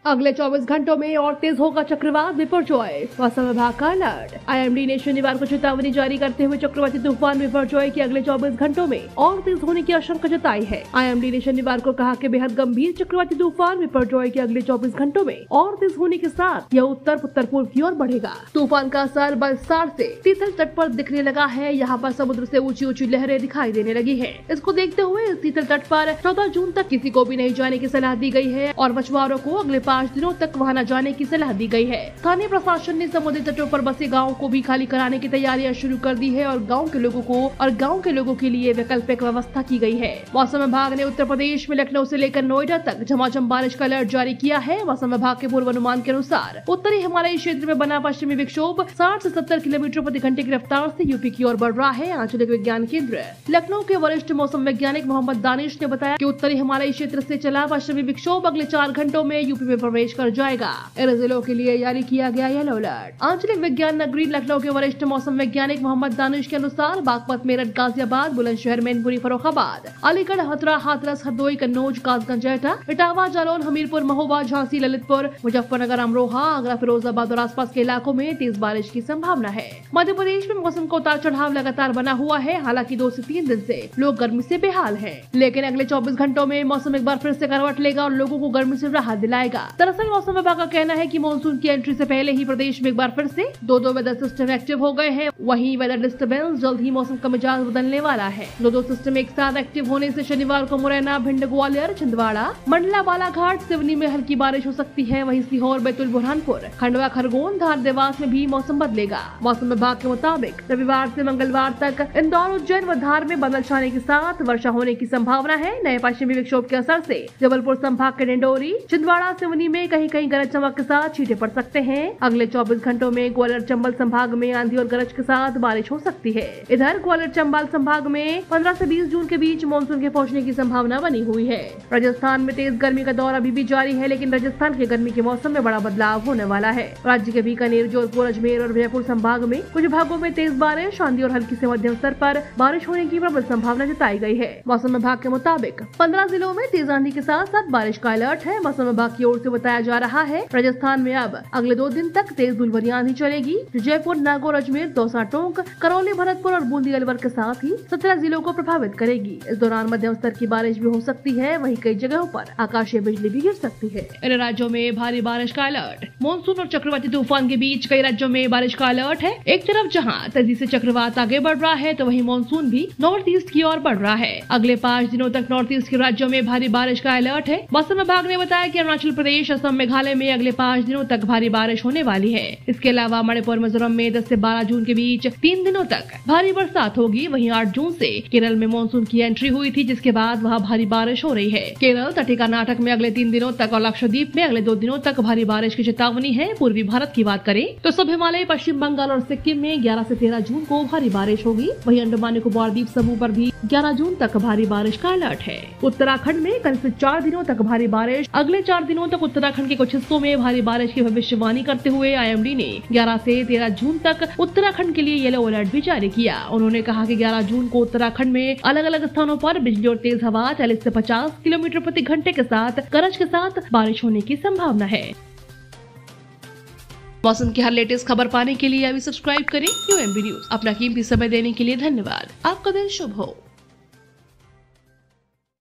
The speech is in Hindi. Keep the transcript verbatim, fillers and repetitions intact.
अगले चौबीस घंटों में और तेज होगा चक्रवात बिपरजॉय, मौसम विभाग का अलर्ट। आईएमडी ने शनिवार को चेतावनी जारी करते हुए चक्रवाती तूफान बिपरजॉय के अगले चौबीस घंटों में और तेज होने की आशंका जताई है। आईएमडी ने शनिवार को कहा कि बेहद गंभीर चक्रवाती तूफान बिपरजॉय के अगले चौबीस घंटों में और तेज होने के साथ यह उत्तर उत्तर पूर्व की ओर बढ़ेगा। तूफान का असर बलसाड़ से तीथल तट पर दिखने लगा है। यहाँ पर समुद्र से ऊंची ऊंची लहरें दिखाई देने लगी है। इसको देखते हुए इस तीथल तट पर चौदह जून तक किसी को भी नहीं जाने की सलाह दी गई है और मछुआरों को अगले पाँच दिनों तक वहां न जाने की सलाह दी गई है। स्थानीय प्रशासन ने समुद्री तटों पर बसे गाँव को भी खाली कराने की तैयारियां शुरू कर दी है और गाँव के लोगों को और गाँव के लोगों के लिए वैकल्पिक व्यवस्था की गई है। मौसम विभाग ने उत्तर प्रदेश में लखनऊ से लेकर नोएडा तक झमाझम बारिश का अलर्ट जारी किया है। मौसम विभाग के पूर्वानुमान के अनुसार उत्तरी हिमालयी क्षेत्र में बना पश्चिमी विक्षोभ साठ से सत्तर किलोमीटर प्रति घंटे की रफ्तार से यूपी की ओर बढ़ रहा है। आंचलिक विज्ञान केंद्र लखनऊ के वरिष्ठ मौसम वैज्ञानिक मोहम्मद दानिश ने बताया कि उत्तरी हिमालयी क्षेत्र से चला पश्चिमी विक्षोभ अगले चार घंटों में यूपी में प्रवेश कर जाएगा। इन जिलों के लिए जारी किया गया येलो अलर्ट। आंचलिक विज्ञान नगरी लखनऊ के वरिष्ठ मौसम वैज्ञानिक मोहम्मद दानिश के अनुसार बागपत, मेरठ, गाजियाबाद, बुलंदशहर, मैनपुरी, फर्रुखाबाद, अलीगढ़, हथुरा, हाथरस, हरदोई, कन्नौज, कासगंज, एटा, इटावा, जालौन, हमीरपुर, महोबा, झांसी, ललितपुर, मुजफ्फरनगर, अमरोहा, आगरा, फिरोजाबाद और आसपास के इलाकों में तेज बारिश की संभावना है। मध्य प्रदेश में मौसम का उतार चढ़ाव लगातार बना हुआ है। हालांकि दो से तीन दिन से लोग गर्मी से बेहाल हैं, लेकिन अगले चौबीस घंटों में मौसम एक बार फिर से करवट लेगा और लोगों को गर्मी से राहत दिलाएगा। दरअसल मौसम विभाग का कहना है कि मानसून की एंट्री से पहले ही प्रदेश में एक बार फिर से दो दो वेदर सिस्टम एक्टिव हो गए हैं। वहीं वेदर डिस्टर्बेंस जल्द ही मौसम का मिजाज बदलने वाला है। दो दो सिस्टम एक साथ एक्टिव होने से शनिवार को मुरैना, भिंड, ग्वालियर, छिंदवाड़ा, मंडला, बालाघाट, सिवनी में हल्की बारिश हो सकती है। वहीं सीहोर, बैतूल, बुरहानपुर, खंडवा, खरगोन, धार, देवास में भी मौसम बदलेगा। मौसम विभाग के मुताबिक रविवार से मंगलवार तक इंदौर, उज्जैन व धार में बादल छाने के साथ वर्षा होने की संभावना है। नए पश्चिमी विक्षोभ के असर से जबलपुर संभाग के डिंडोरी, छिंदवाड़ा, सिवनी में कहीं कहीं गरज चमक के साथ छींटे पड़ सकते हैं। अगले चौबीस घंटों में ग्वालियर, चंबल संभाग में आंधी और गरज के साथ बारिश हो सकती है। इधर ग्वालियर, चंबल संभाग में पंद्रह से बीस जून के बीच मानसून के पहुंचने की संभावना बनी हुई है। राजस्थान में तेज गर्मी का दौर अभी भी जारी है, लेकिन राजस्थान के गर्मी के मौसम में बड़ा बदलाव होने वाला है। राज्य के बीकानेर, जोधपुर, अजमेर और जयपुर संभाग में कुछ भागों में तेज बारिश, आंधी और हल्की से मध्यम स्तर पर बारिश होने की प्रबल संभावना जताई गई है। मौसम विभाग के मुताबिक पंद्रह जिलों में तेज आंधी के साथ साथ बारिश का अलर्ट है। मौसम विभाग की ओर से बताया जा रहा है राजस्थान में अब अगले दो दिन तक तेज धूलभरी आंधी चलेगी। जयपुर, नागौर, अजमेर, दौसा, टोंक, करौली, भरतपुर और बूंदी, अलवर के साथ ही सत्रह जिलों को प्रभावित करेगी। इस दौरान मध्यम स्तर की बारिश भी हो सकती है। वहीं कई जगहों पर आकाशीय बिजली भी गिर सकती है। इन राज्यों में भारी बारिश का अलर्ट। मानसून और चक्रवाती तूफान के बीच कई राज्यों में बारिश का अलर्ट है। एक तरफ जहां तेजी से चक्रवात आगे बढ़ रहा है, तो वहीं मानसून भी नॉर्थ ईस्ट की ओर बढ़ रहा है। अगले पाँच दिनों तक नॉर्थ ईस्ट के राज्यों में भारी बारिश का अलर्ट है। मौसम विभाग ने बताया कि अरुणाचल प्रदेश, असम, मेघालय में अगले पाँच दिनों तक भारी बारिश होने वाली है। इसके अलावा मणिपुर, मिजोरम में दस से बारह जून के बीच तीन दिनों तक भारी बरसात होगी। वहीं आठ जून से केरल में मानसून की एंट्री हुई थी, जिसके बाद वहां भारी बारिश हो रही है। केरल, तटीय कर्नाटक में अगले तीन दिनों तक और लक्षद्वीप में अगले दो दिनों तक भारी बारिश की चेतावनी है। पूर्वी भारत की बात करें तो सब हिमालय, पश्चिम बंगाल और सिक्किम में ग्यारह से तेरह जून को भारी बारिश होगी। वहीं अंडमान निकोबार द्वीप समूह पर भी ग्यारह जून तक भारी बारिश का अलर्ट है। उत्तराखंड में कल से चार दिनों तक भारी बारिश। अगले चार दिनों तक उत्तराखंड के कुछ हिस्सों में भारी बारिश की भविष्यवाणी करते हुए आईएमडी ने ग्यारह से तेरह जून तक उत्तराखंड के लिए येलो अलर्ट भी जारी किया। उन्होंने कहा कि ग्यारह जून को उत्तराखंड में अलग अलग स्थानों पर बिजली और तेज हवा चालीस से पचास किलोमीटर प्रति घंटे के साथ गरज के साथ बारिश होने की संभावना है। मौसम की हर लेटेस्ट खबर पाने के लिए अभी सब्सक्राइब करें यूएमबी न्यूज। अपना कीमती समय देने के लिए धन्यवाद। आपका दिन शुभ हो।